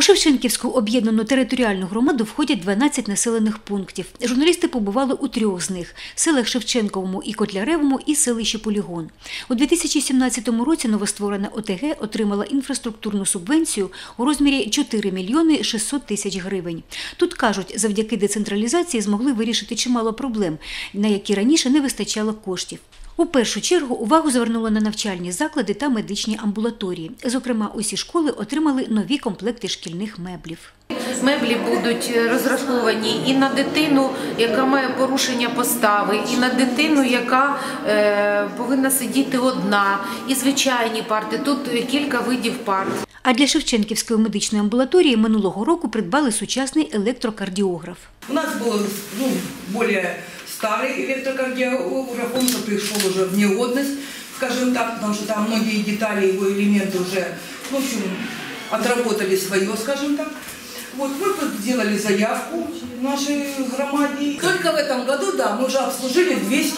Шевченківську об'єднану територіальну громаду входять 12 населених пунктів. Журналісти побували у 3 з них – селах Шевченковому і Котляревому і селищі Полігон. У 2017 році новостворена ОТГ отримала інфраструктурну субвенцію у розмірі 4 мільйони 600 тисяч гривень. Тут, кажуть, завдяки децентралізації змогли вирішити чимало проблем, на які раніше не вистачало коштів. У першу чергу увагу звернули на навчальні заклади та медичні амбулаторії. Зокрема, усі школи отримали нові комплекти шкільних меблів. Меблі будуть розраховані і на дитину, яка має порушення постави, і на дитину, яка повинна сидіти одна, і звичайні парти. Тут кілька видів парт. А для Шевченківської медичної амбулаторії минулого року придбали сучасний електрокардіограф. У нас був більш старий електрокардіограф, он прийшов вже в негодність, скажімо так, тому що там многие детали, его элементы уже, в общем, отработали свое, скажем так. Вот мы сделали заявку в нашей громаде. Только в этом году, да, мы уже обслужили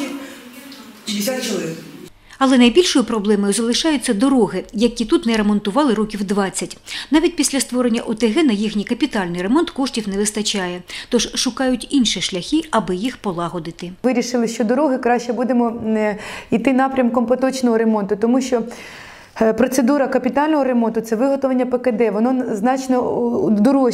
250 человек. Але найбільшою проблемою залишаються дороги, які тут не ремонтували років 20. Навіть після створення ОТГ на їхній капітальний ремонт коштів не вистачає. Тож шукають інші шляхи, аби їх полагодити. Вирішили, що дороги краще будемо йти напрямком поточного ремонту, тому що процедура капітального ремонту – це виготовлення ПКД, воно значно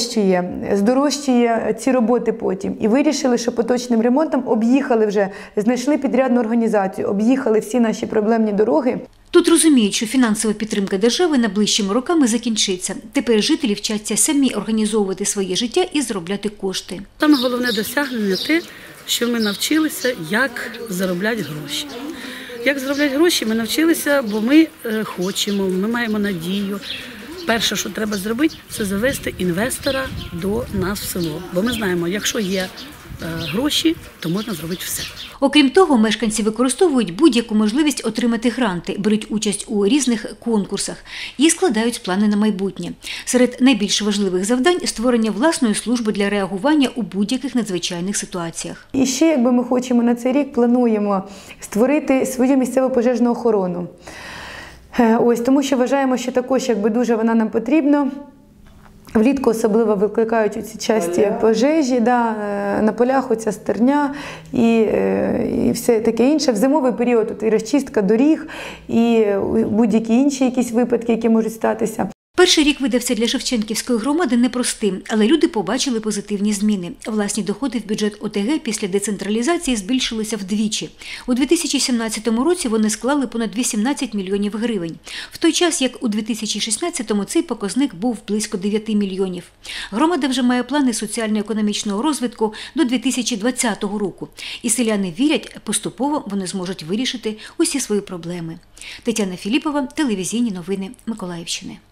здорожчує ці роботи потім. І вирішили, що поточним ремонтом об'їхали вже, знайшли підрядну організацію, об'їхали всі наші проблемні дороги. Тут розуміють, що фінансова підтримка держави найближчими роками закінчиться. Тепер жителі вчаться самі організовувати своє життя і заробляти кошти. Саме головне досягнення – те, що ми навчилися, як заробляти гроші. Як заробляти гроші, ми навчилися, бо ми хочемо, ми маємо надію. Перше, що треба зробити, це завести інвестора до нас в село. Бо ми знаємо, якщо є гроші, то можна зробити все. Окрім того, мешканці використовують будь-яку можливість отримати гранти, беруть участь у різних конкурсах і складають плани на майбутнє. Серед найбільш важливих завдань – створення власної служби для реагування у будь-яких надзвичайних ситуаціях. І ще, якби ми хочемо на цей рік, плануємо створити свою місцеву пожежну охорону. Тому що вважаємо, що також дуже вона нам потрібна. Влітку особливо викликають ці часті пожежі, на полях оця стерня і все таке інше. В зимовий період тут і розчистка доріг, і будь-які інші якісь випадки, які можуть статися. Перший рік видався для Шевченківської громади непростим, але люди побачили позитивні зміни. Власні доходи в бюджет ОТГ після децентралізації збільшилися вдвічі. У 2017 році вони склали понад 18 мільйонів гривень. В той час, як у 2016-му цей показник був близько 9 мільйонів. Громада вже має плани соціально-економічного розвитку до 2020 року. І селяни вірять, поступово вони зможуть вирішити усі свої проблеми. Тетяна Філіпова, телевізійні новини Миколаївщини.